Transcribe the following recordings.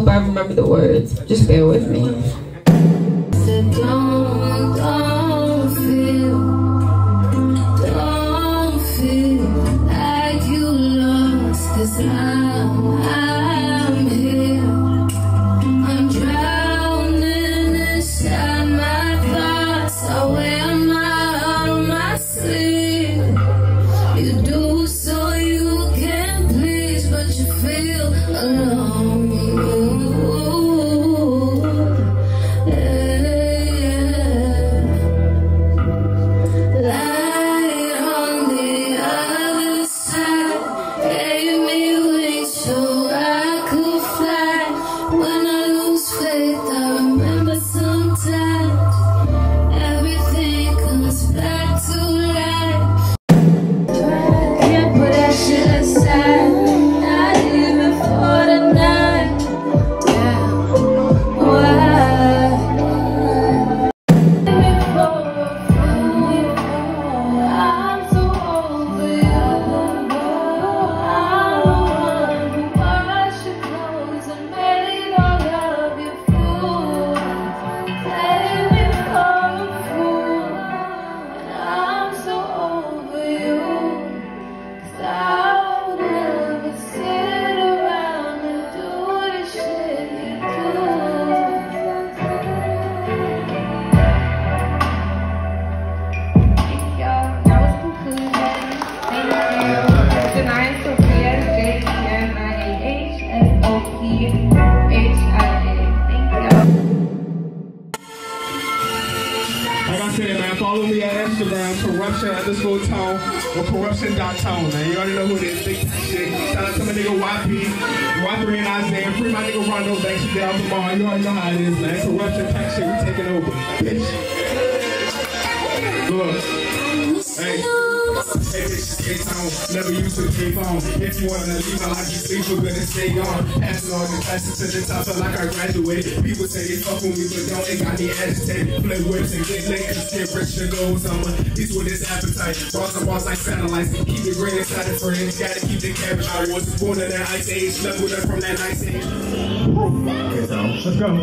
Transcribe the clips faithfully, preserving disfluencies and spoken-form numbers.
hope I remember the words. Just bear with me. So don't, don't feel, don't feel like you lost, 'cause I'm, I'm here. I'm drowning inside my thoughts. I wear my heart on my sleeve. You do so you can please, but you feel alone. Jeniah, Sophia, Jeniah, S O P H I A. Thank y'all. Like I said, man, follow me at Instagram, Kurruption underscore tone, or Kurruption dot tone, man. You already know who it is. Big shit. Shout out to my nigga Y P, Y three and Isaiah. Free my nigga Rondo back to down tomorrow. You already know how it is, man. Kurruption pack shit, we taking over. Bitch. Look. Hey. Hey, bitch, K-Tone, never used to keep on. If you wanna leave my life, you sleep, we're gonna stay on. Passing on the classes to the top, feel like I graduated. People say they fuck with me, but don't, it got me agitated. Play whips and get lit, cause get rich and go somewhere. He's with his appetite, bars and bars like satellites. Keep it green inside the friends, gotta keep the cabbage. I was born in that ice age, leveled up from that ice age. K-Tone, let's go.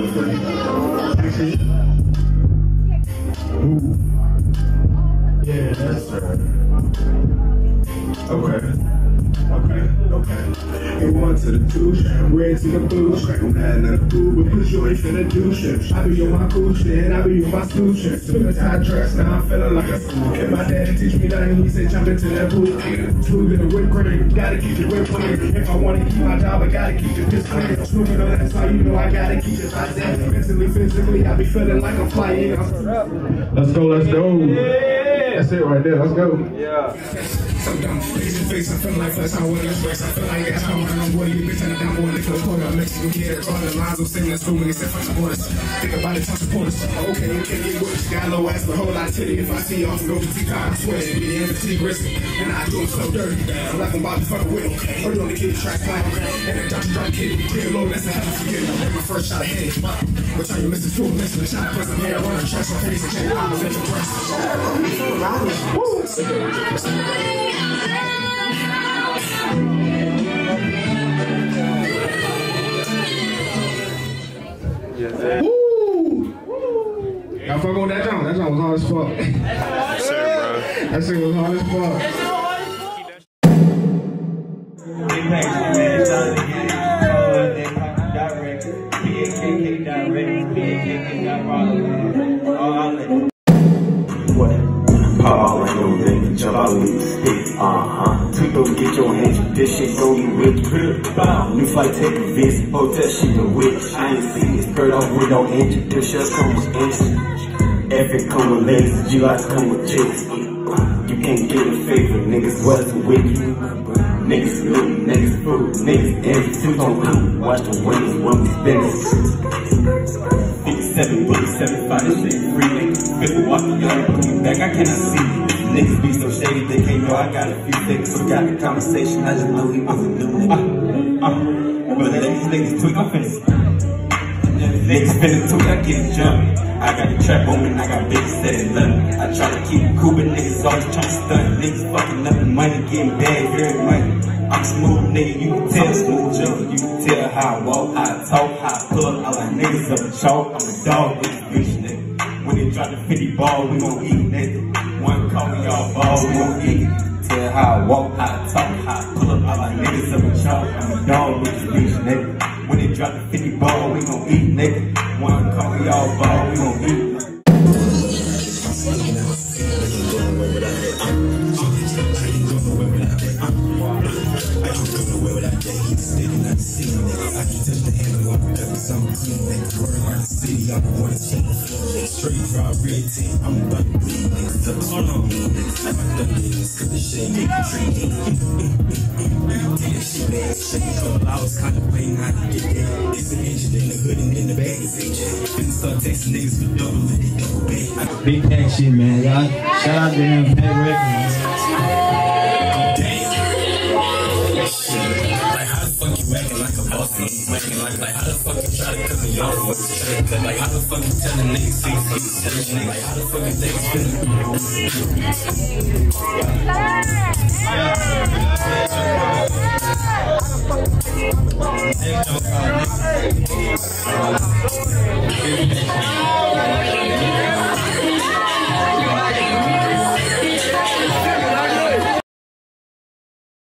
Ooh. Yeah, that's right. Okay. Okay, okay. You want to the douche, I'm red to the booze. I'm mad at the food, but push you ain't finna do shit. I be on my cool shit, I be on my school shit. Took a tie dress, now I'm feeling like a fool. If my daddy teach me nothing, he said jump into that pool. Smooth in the whip cream, gotta keep the whip clean. If I wanna keep my job, I gotta keep the piss clean. Smooth in the that's how you know I gotta keep it like that. Mentally, physically, I be feeling like I'm flying. Let's go, let's go. That's it right there, let's go. Yeah. So dumb, face to face, I feel like flesh, I want to express. I feel like that's how I know what you bitch, and I don't want to feel cold. I'm Mexican kid, all the lines of saying that's cool when they say fuck supporters. Think about it, talk supporters. Okay, you can't get worse. Got a low ass, but whole lot of titty. If I see you off and go to T-Con, I swear it be the end of T-Gristle. And I do it so dirty. I'm like I'm about to fuck with him. Or you only keep the track playing. And then Doctor Drop Kid, clear low, that's a hell of a forget. I made my first shot of head. But tell you, Mister Two, missing the shot, cause I'm here, running, trash my face, and check out the mental press. Y'all fucking with that song? That song was hard as fuck. Yes, sir, bro. That shit was hard as fuck. What? Pakk.Ralo, baby, jump out with the stick. Uh-huh. Two don't get your hands, this shit gon' get whipped. New flight, take a visit, hotel shit the witch. I ain't seen this bird off with no engine, this shit come with engine. F it come with ladies, G-Lights come with chicks. You can't get a favor, niggas wasn't with you. Niggas loot, niggas food, niggas envy, two don't loot. Watch the wings when we spin it. fifty-seven, fifty-seven, five, this shit free, niggas. fifty, walk the yard, put me back, I cannot see you. Niggas be so shady, they can't know I got a few seconds. So got the conversation, I just know he was a new nigga. Uh, uh, but let these niggas tweak, I'm finna. Niggas finna tweak, I get it jumping. I got the trap on me, and I got bitches that they love me. I try to keep it cool, but niggas always tryna stunt. Niggas fucking up the money, getting bad, very money. I'm smooth, nigga, you can tell, smooth jump, you can tell. Tell how I walk, how I talk, how I pull up, all like niggas up the chalk. I'm a dog with the bitch, nigga. When they drop the fifty ball, we gon' eat, nigga. One call me all ball, we gon' eat. Tell how I walk, how I talk, how I pull up, all like niggas up the chalk. I'm a dog with the bitch, nigga. When they drop the fifty ball, we gon' eat, nigga. One call me all ball, we gon' eat. Straight draw red team, I'm about to bleed niggas up. Hold on, niggas, I'm about to niggas, cause this shit ain't intriguing. Take that shit back, shake it up. I was contemplating how to get that. It's an engine in the hood and in the bag is H. Finna start texting niggas for double it, they double back. Big pack shit, man. Y'all, shout out to them Pakk.Records. Acting like a boss, acting like, like how the fuck you try to cut me off? Like how the fuck you tell a nigga see he's like how the fuck you think it's finna